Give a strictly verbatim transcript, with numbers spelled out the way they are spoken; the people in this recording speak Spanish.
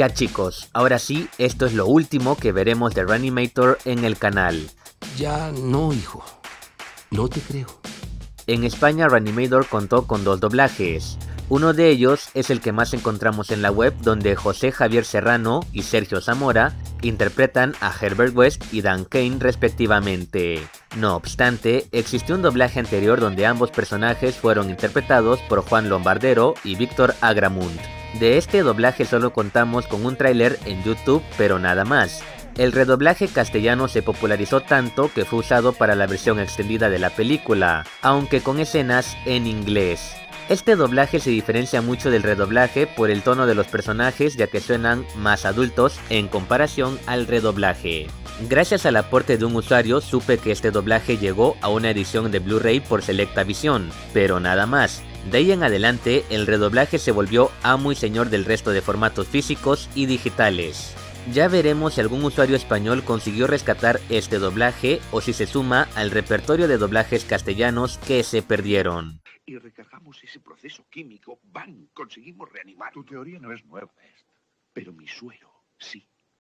Ya chicos, ahora sí, esto es lo último que veremos de Reanimator en el canal. Ya no, hijo. No te creo. En España Reanimator contó con dos doblajes. Uno de ellos es el que más encontramos en la web, donde José Javier Serrano y Sergio Zamora interpretan a Herbert West y Dan Kane respectivamente. No obstante, existió un doblaje anterior donde ambos personajes fueron interpretados por Juan Lombardero y Víctor Agramunt. De este doblaje solo contamos con un tráiler en YouTube, pero nada más. El redoblaje castellano se popularizó tanto que fue usado para la versión extendida de la película, aunque con escenas en inglés. Este doblaje se diferencia mucho del redoblaje por el tono de los personajes, ya que suenan más adultos en comparación al redoblaje. Gracias al aporte de un usuario supe que este doblaje llegó a una edición de Blu-ray por Selecta Visión, pero nada más. De ahí en adelante el redoblaje se volvió amo y señor del resto de formatos físicos y digitales. Ya veremos si algún usuario español consiguió rescatar este doblaje o si se suma al repertorio de doblajes castellanos que se perdieron. Y recargamos ese proceso químico, ¡bam! Conseguimos reanimar. Tu teoría no es nueva, pero mi suero sí.